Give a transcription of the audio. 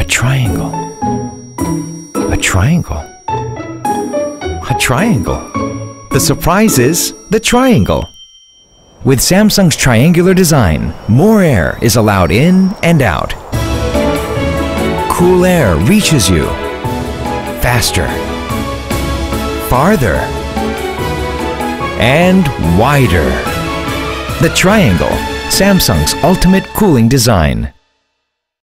triangle. A triangle. A triangle. The surprise is the triangle. With Samsung's triangular design, more air is allowed in and out. Cool air reaches you faster, farther, and wider. The triangle, Samsung's ultimate cooling design.